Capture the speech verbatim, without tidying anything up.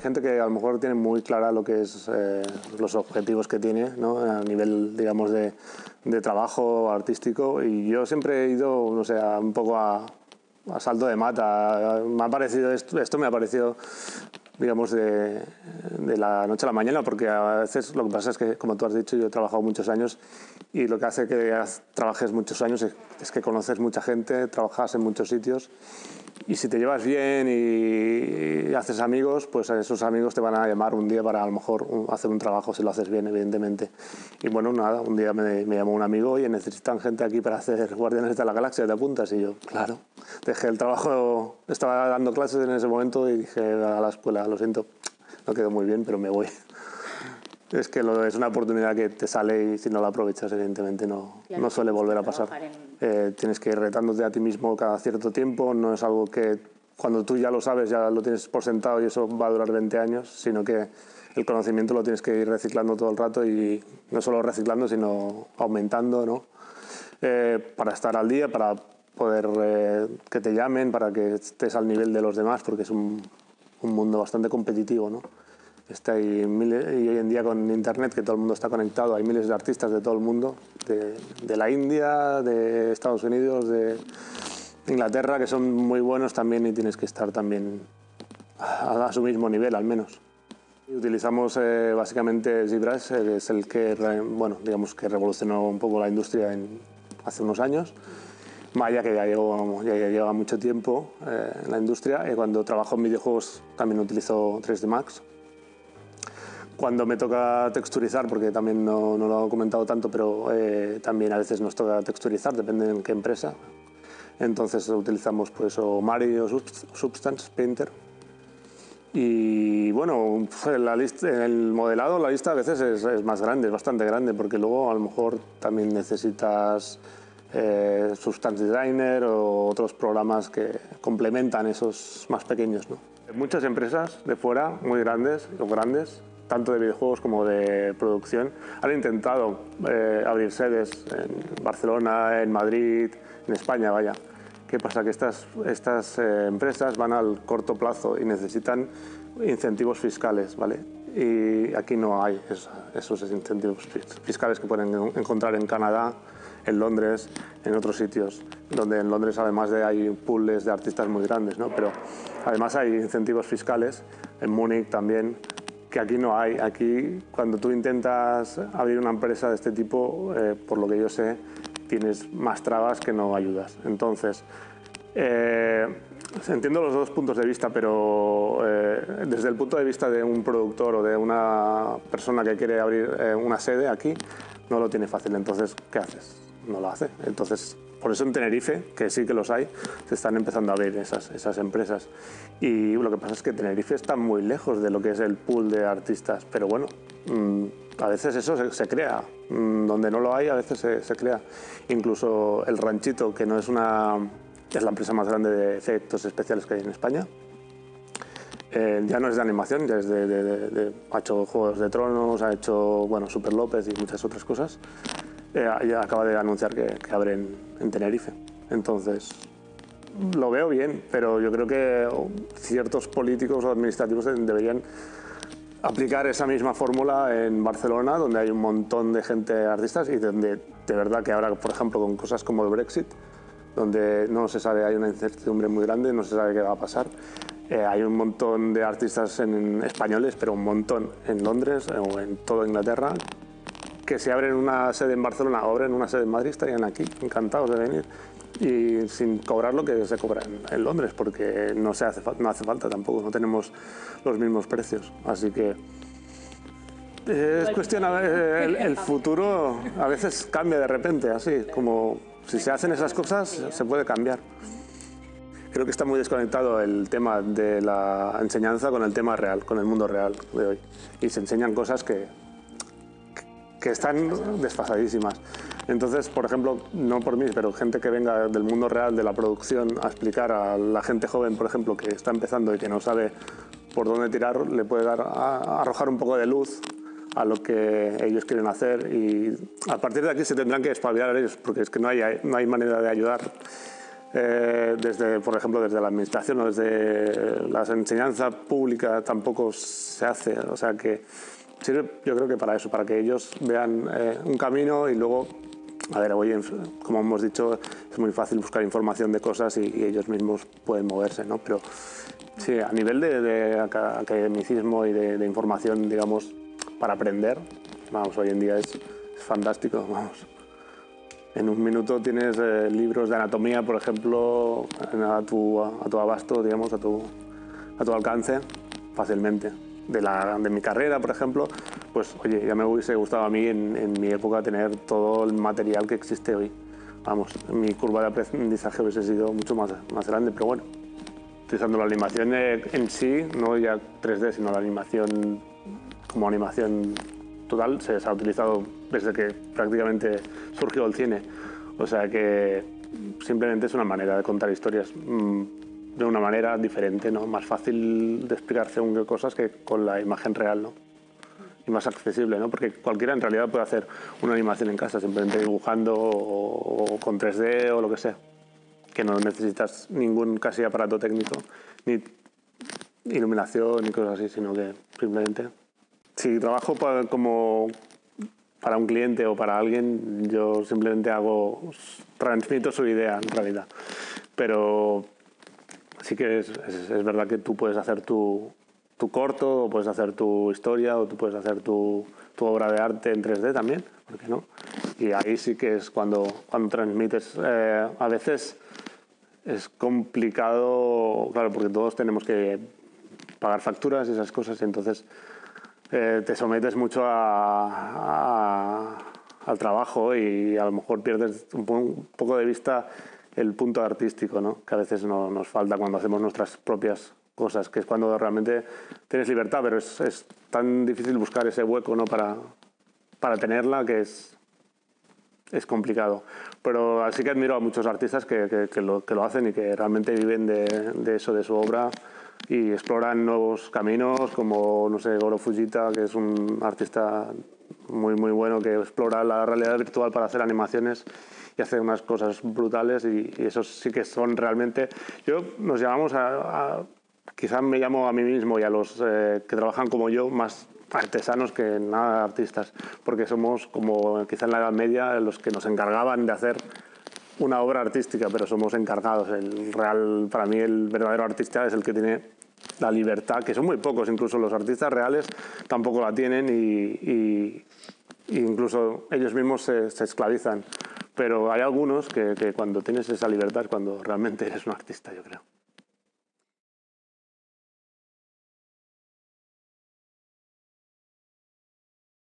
gente que a lo mejor tiene muy clara lo que es eh, los objetivos que tiene, ¿no? A nivel, digamos, de, de trabajo artístico, y yo siempre he ido, no sé, un poco a, a salto de mata. Me ha parecido esto, esto me ha parecido, digamos, de, de la noche a la mañana, porque a veces lo que pasa es que, como tú has dicho, yo he trabajado muchos años, y lo que hace que trabajes muchos años es, es que conoces mucha gente, trabajas en muchos sitios, y si te llevas bien y, y haces amigos, pues esos amigos te van a llamar un día para a lo mejor un, hacer un trabajo si lo haces bien, evidentemente. Y bueno, nada, un día me, me llamó un amigo: oye, necesitan gente aquí para hacer Guardianes de la Galaxia, ¿te apuntas? Y yo, claro, dejé el trabajo, estaba dando clases en ese momento y dije a la escuela: lo siento, no quedó muy bien, pero me voy. Es que lo, es una oportunidad que te sale y si no la aprovechas, evidentemente no, no suele volver a pasar. En... Eh, tienes que ir retándote a ti mismo cada cierto tiempo, no es algo que cuando tú ya lo sabes, ya lo tienes por sentado y eso va a durar veinte años, sino que el conocimiento lo tienes que ir reciclando todo el rato, y no solo reciclando, sino aumentando, ¿no? Eh, para estar al día, para poder eh, que te llamen, para que estés al nivel de los demás, porque es un, un mundo bastante competitivo, ¿no? Está ahí miles, y hoy en día con internet, que todo el mundo está conectado, hay miles de artistas de todo el mundo, de, de la India, de Estados Unidos, de Inglaterra, que son muy buenos también, y tienes que estar también a, a su mismo nivel, al menos. Utilizamos eh, básicamente ZBrush, eh, que es el que, bueno, digamos que revolucionó un poco la industria en, hace unos años. Maya, que ya, llevo, ya, ya lleva mucho tiempo eh, en la industria, y cuando trabajo en videojuegos también utilizo tres D Max. Cuando me toca texturizar, porque también no, no lo he comentado tanto, pero eh, también a veces nos toca texturizar, depende en qué empresa. Entonces utilizamos pues o Mari o Substance Painter. Y bueno, la lista, el modelado, la lista a veces es, es más grande, es bastante grande, porque luego a lo mejor también necesitas eh, Substance Designer o otros programas que complementan esos más pequeños, ¿no? Muchas empresas de fuera, muy grandes o grandes, tanto de videojuegos como de producción, han intentado eh, abrir sedes en Barcelona, en Madrid, en España, vaya. ¿Qué pasa? Que estas, estas eh, empresas van al corto plazo y necesitan incentivos fiscales, ¿vale? Y aquí no hay esa, esos incentivos fiscales que pueden encontrar en Canadá, en Londres, en otros sitios, donde en Londres además de hay pools de artistas muy grandes, ¿no? Pero además hay incentivos fiscales, en Múnich también, que aquí no hay. Aquí, cuando tú intentas abrir una empresa de este tipo, eh, por lo que yo sé, tienes más trabas que no ayudas. Entonces, eh, entiendo los dos puntos de vista, pero eh, desde el punto de vista de un productor o de una persona que quiere abrir eh, una sede aquí, no lo tiene fácil. Entonces, ¿qué haces? No lo hace. Entonces, por eso en Tenerife, que sí que los hay, se están empezando a abrir esas, esas empresas. Y lo que pasa es que Tenerife está muy lejos de lo que es el pool de artistas, pero bueno, mmm, a veces eso se, se crea, mmm, donde no lo hay a veces se, se crea. Incluso el Ranchito, que no es una, es la empresa más grande de efectos especiales que hay en España, eh, ya no es de animación, ya es de, de, de, de, ha hecho Juegos de Tronos, ha hecho, bueno, Super López y muchas otras cosas. Eh, ya acaba de anunciar que, que abren en Tenerife. Entonces, lo veo bien, pero yo creo que ciertos políticos o administrativos deberían aplicar esa misma fórmula en Barcelona, donde hay un montón de gente artistas y donde de verdad que ahora, por ejemplo, con cosas como el Brexit, donde no se sabe, hay una incertidumbre muy grande, no se sabe qué va a pasar. Eh, hay un montón de artistas en, españoles, pero un montón en Londres o en toda Inglaterra, que si abren una sede en Barcelona o abren una sede en Madrid estarían aquí, encantados de venir, y sin cobrar lo que se cobra en, en Londres, porque no, se hace, no hace falta tampoco, no tenemos los mismos precios. Así que es cuestión, el, el futuro a veces cambia de repente, así, como si se hacen esas cosas se puede cambiar. Creo que está muy desconectado el tema de la enseñanza con el tema real, con el mundo real de hoy, y se enseñan cosas que que están desfasadísimas. Entonces, por ejemplo, no por mí, pero gente que venga del mundo real de la producción a explicar a la gente joven, por ejemplo, que está empezando y que no sabe por dónde tirar, le puede dar a, arrojar un poco de luz a lo que ellos quieren hacer, y a partir de aquí se tendrán que espabilar ellos, porque es que no hay, no hay manera de ayudar eh, desde, por ejemplo, desde la administración o desde la enseñanza pública tampoco se hace. O sea que sirve, yo creo que para eso, para que ellos vean eh, un camino y luego, a ver, hoy, como hemos dicho, es muy fácil buscar información de cosas y, y ellos mismos pueden moverse, ¿no? Pero sí, a nivel de, de academicismo y de, de información, digamos, para aprender, vamos, hoy en día es, es fantástico, vamos. En un minuto tienes eh, libros de anatomía, por ejemplo, a tu, a tu abasto, digamos, a tu, a tu alcance, fácilmente. De, la, de mi carrera, por ejemplo, pues oye, ya me hubiese gustado a mí en, en mi época tener todo el material que existe hoy. Vamos, mi curva de aprendizaje hubiese sido mucho más, más grande, pero bueno, utilizando la animación en sí, no ya tres D, sino la animación como animación total, se ha utilizado desde que prácticamente surgió el cine. O sea que simplemente es una manera de contar historias mmm, de una manera diferente, ¿no? Más fácil de explicar según qué cosas que con la imagen real, ¿no? Y más accesible, ¿no? Porque cualquiera en realidad puede hacer una animación en casa, simplemente dibujando o, o con tres D o lo que sea. Que no necesitas ningún casi aparato técnico, ni iluminación ni cosas así, sino que simplemente... Si trabajo para, como para un cliente o para alguien, yo simplemente hago, transmito su idea en realidad. Pero sí que es, es, es verdad que tú puedes hacer tu, tu corto, o puedes hacer tu historia, o tú puedes hacer tu, tu obra de arte en tres D también, ¿por qué no? Y ahí sí que es cuando, cuando transmites. Eh, a veces es complicado, claro, porque todos tenemos que pagar facturas y esas cosas, y entonces... Eh, te sometes mucho a, a, al trabajo y a lo mejor pierdes un, un poco de vista el punto artístico, ¿no? Que a veces no, nos falta cuando hacemos nuestras propias cosas, que es cuando realmente tienes libertad, pero es, es tan difícil buscar ese hueco, ¿no? para, para tenerla, que es, es complicado. Pero así que admiro a muchos artistas que, que, que, lo, que lo hacen y que realmente viven de, de eso, de su obra, y exploran nuevos caminos, como, no sé, Goro Fujita, que es un artista muy, muy bueno, que explora la realidad virtual para hacer animaciones y hace unas cosas brutales, y, y esos sí que son realmente... Yo nos llamamos a... a quizás me llamo a mí mismo y a los eh, que trabajan como yo más artesanos que nada artistas, porque somos como quizá en la Edad Media los que nos encargaban de hacer una obra artística, pero somos encargados. El real, para mí el verdadero artista es el que tiene la libertad, que son muy pocos, incluso los artistas reales tampoco la tienen, y, y, y incluso ellos mismos se, se esclavizan. Pero hay algunos que, que cuando tienes esa libertad es cuando realmente eres un artista, yo creo.